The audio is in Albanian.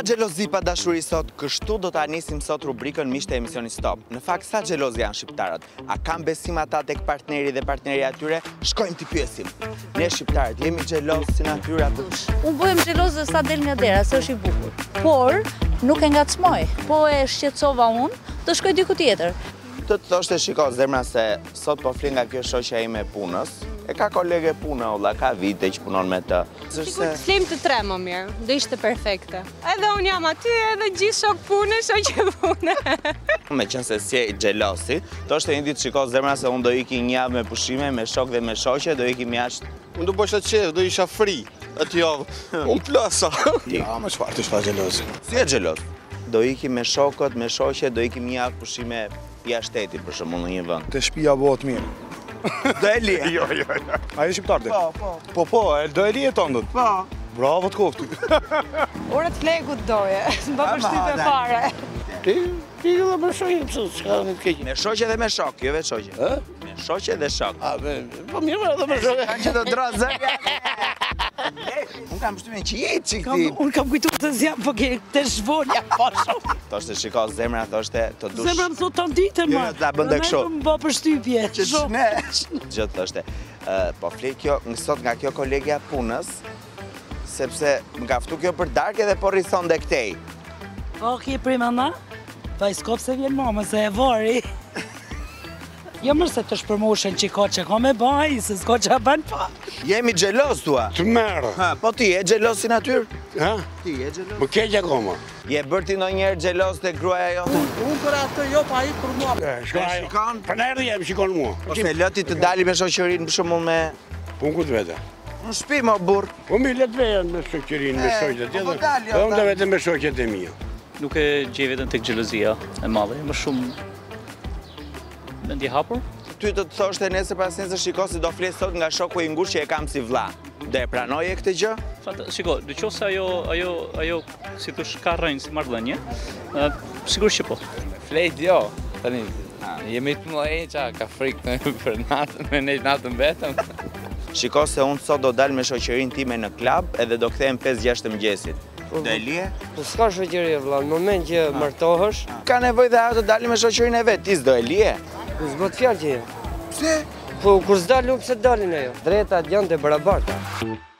xhelozi pa dashuri sot, kështu do ta nisim sot rubrikën miqtë e emisionit Stop. Në fakt, sa xheloz janë shqiptarët? A kanë besim ata tek partneri dhe partnerja atyre? Shkojmë t'i pyesim. Ne shqiptarët jemi xheloz si natyra apo? Unë bëhem xheloz sa del nga dera, se është i bukur. Por nuk e ngacmoj. Po e shqetësova unë, do shkoj diku tjetër. Të thoshte shiko zemra se sot po fli nga kjo shoqja ime e punës. E ka kolege puna, olla, ka vite që punon me të. Sikur të flim të tre më mirë, do ishte perfekte. Edhe unë jam aty, edhe gjithë shok pune, shoqe pune. Me qenë se si e xhelosi, thoshte një ditë shiko zemra se unë do iki një javë me pushime, me shok dhe me shoqe, do ikim jashtë. Unë do bësha qef, do isha fri atë javë. Unë plasa. Ja, më çfarë të shfa xheloz. Si e xheloz? Do ikim me shokët, me shoqe, do ikim një javë pushime jashtë shtetit, për shembull në një vend. Te shtëpia bëhet mirë. Do e lije? Jo. A e shqiptar dhe? Po, do e lije tondët? Po. Bravo të kofti. Ure të flegu të doje, më përshtype fare. Ti dhe me shoqe, s'ka në të keqë. Me shoqe dhe me shok, jo vetë shoqe. Me shoqe dhe shok. Po mirë edhe me shoqe. Kanë që të drozë. Unë kam përshtypjen që jetë që këti. Unë kam kujtu të zjam, po të shvonja, po shumë. Thoshte, shiko, zemra thoshte të dush. Zemra më thot të ndite, ma. Ta bënde kështu. Më bë përshtypje. Shumë. Gjithë thoshte. Po fli kjo, sot nga kjo kolegja punës, sepse nga ftu kjo për darkë edhe po rrithon dhe këtej. Po, ki primana? Pa i skop se vjen mama, se e vari. Jo mërë se të shpërmoshen që ka me baj, se s'ko që ban pa. Jemi xheloz tua. Të merë. Po ti je xheloz si natyrë? Ha? Ti je xheloz? Më keqë akoma. Je bërë ti ndonjëherë xheloz te gruaja jote? Unë për atë jo, pa i për mua. Shikon? Për në erdi jem, shikon mua. Ose lëti të dali me shoqërinë për shembull me Po në këtë vete. në shtëpi më burr. Po mi letë vejen me shoqërinë, me shoqët tjetër. po dali, Po unë dhe vete me shoqët e mija. Nuk e gjej veten tek xhelozia e madhe, më shumë mendje hapur. Ty të të thoshte nesër pas nesër shiko si do flet sot nga shoku i ngushtë që e kam si vlla. Do e pranoje këtë gjë? Shiko, nëse ajo si thosh ka rënë si marrëdhënie, sigurisht që po. Flet jo, tani jemi të mëdhenj qa, ka frikë për natën, me ne natën vetëm. Shiko se unë sot do dal me shoqërinë time në klub edhe do kthehem 5-6 të mëngjesit. Do e lije? Po s'ka shoqëri vëlla, në moment që martohesh, Ka nevojë dhe ajo të dali me shoqërinë e vet, ti s'do e lije? po s'bët fjalë që je. Pse? Po kur s'dal nuk se dalin ajo. Drejtat janë të barabarta.